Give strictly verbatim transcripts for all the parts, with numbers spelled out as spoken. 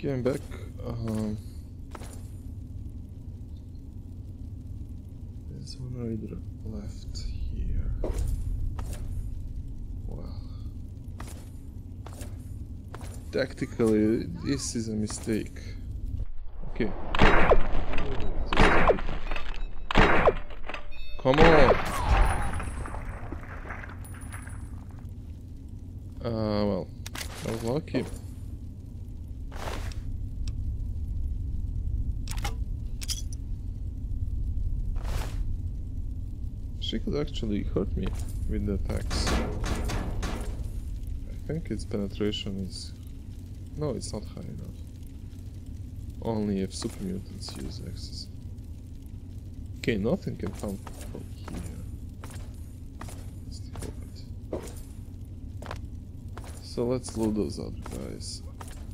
Okay, I'm back. Um, there's one raider left here. Well, tactically, this is a mistake. Okay. Come on! Uh, well, I was lucky. She could actually hurt me with the attacks. I think its penetration is... No, it's not high enough. Only if super mutants use axes. Okay, nothing can come from here. Let's hope it. So let's loot those other guys.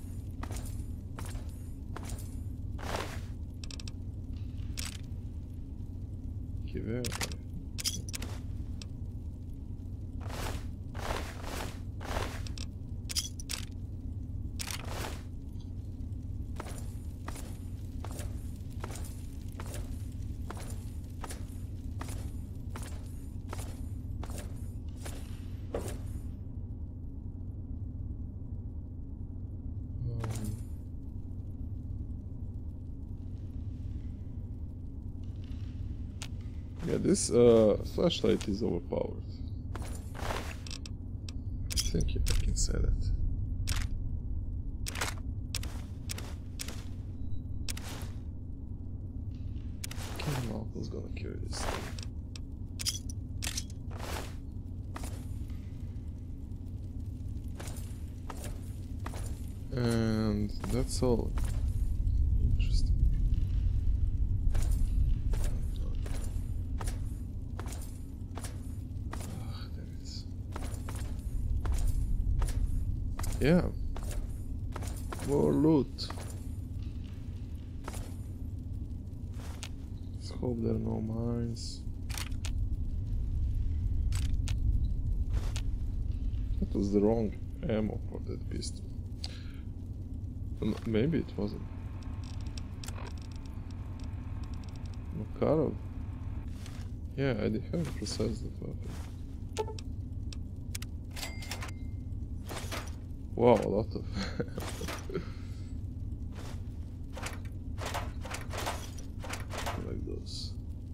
Okay, where are they? Yeah, this uh, flashlight is overpowered. I think yeah, I can say that. Okay, well, who's gonna carry this thing? And that's all. Interesting. Yeah, more loot. Let's hope there are no mines. That was the wrong ammo for that pistol. M maybe it wasn't. Makarov? Yeah, I haven't processed that weapon. Wow, a lot of like those.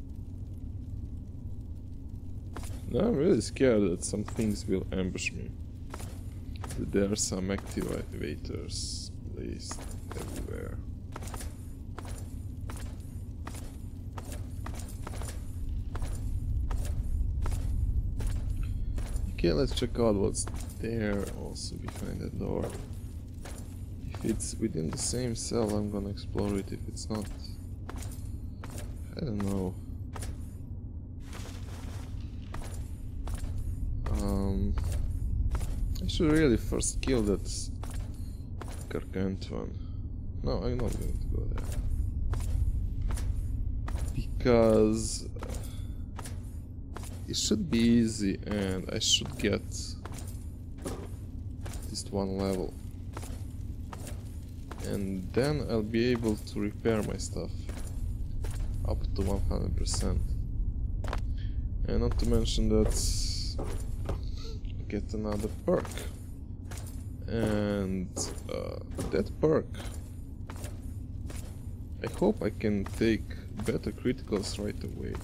Now I'm really scared that some things will ambush me. That there are some activators placed everywhere. Okay, let's check out what's there also behind that door. If it's within the same cell, I'm gonna explore it. If it's not, I don't know. Um, I should really first kill that gargantuan. No, I'm not going to go there. Because it should be easy and I should get at least one level. And then I'll be able to repair my stuff up to one hundred percent. And not to mention that get another perk. And uh, that perk, I hope I can take better criticals right away.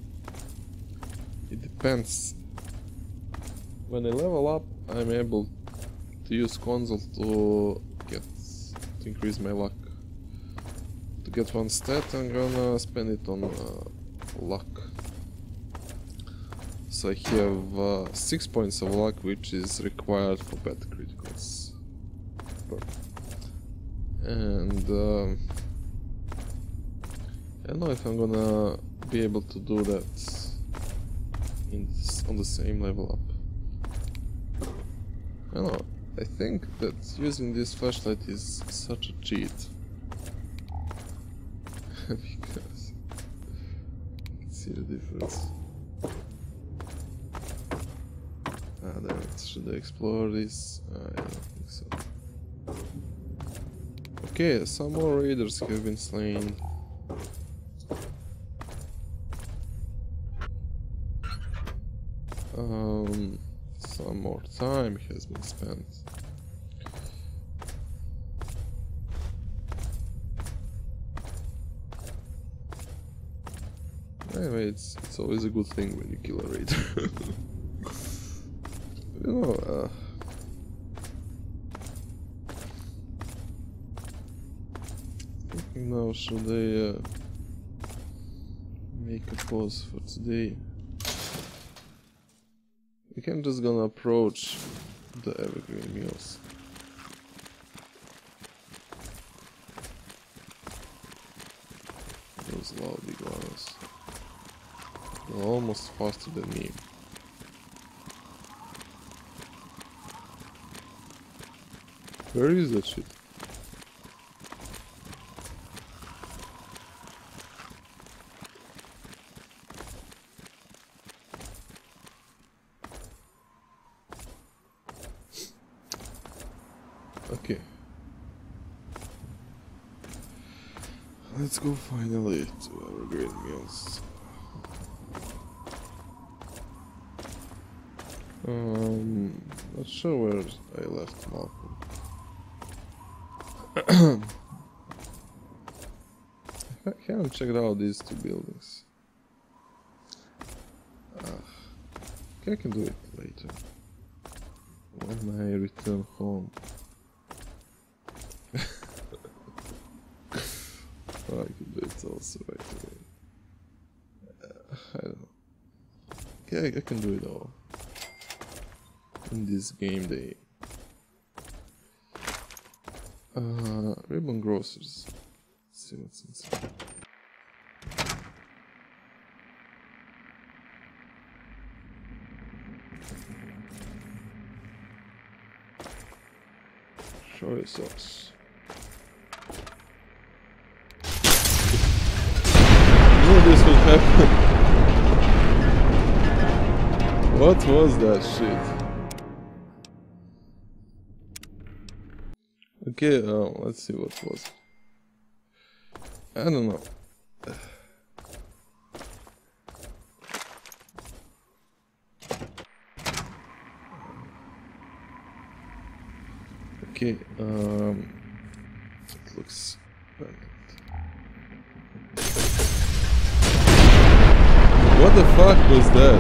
It depends. When I level up, I'm able to use console to get to increase my luck. To get one stat, I'm gonna spend it on uh, luck. So I have uh, six points of luck, which is required for better criticals. And um, I don't know if I'm gonna be able to do that in this, on the same level up. I don't know. I think that using this flashlight is such a cheat. Because you can see the difference. Ah, there it. Should I explore this? Uh, I don't think so. Okay, some more raiders have been slain. Um, some more time has been spent. Anyway, it's it's always a good thing when you kill a raider. You know, uh, thinking now, should I uh, make a pause for today? We can just gonna approach the evergreen mills. Those loud iguanas. They're almost faster than me. Where is that shit? Okay. Let's go finally to our green mills. Um, not sure where I left Malcolm. I haven't checked out these two buildings. Uh, okay, I can do it later. When I return home. Oh, I can do it also right away. Uh, I don't know. Okay, I, I can do it all. In this game day. Uh, Ribbon Grocers. Let's see what's inside. Show socks. Knew this would happen. What was that shit? Okay, uh, let's see what was. I don't know. Okay, um, it looks. What the fuck was that?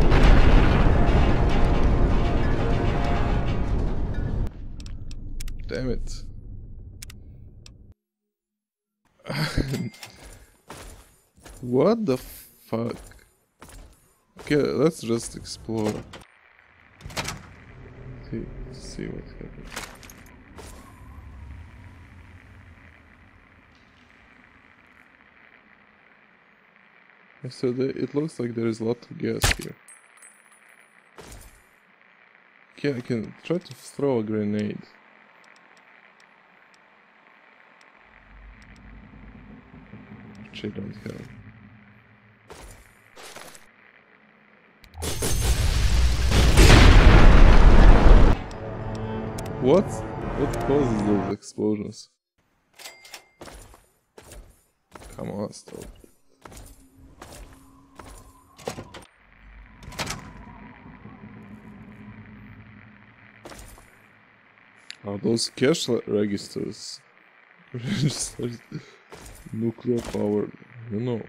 Damn it. What the fuck? Okay, let's just explore. See, see what happens. So the, it looks like there is a lot of gas here. Okay, I can try to throw a grenade. Which I don't have. What? What causes those explosions? Come on, stop. Are those cash registers? Registers nuclear powered? You know.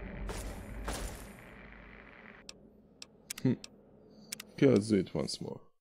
Hmm. Okay, let's do it once more.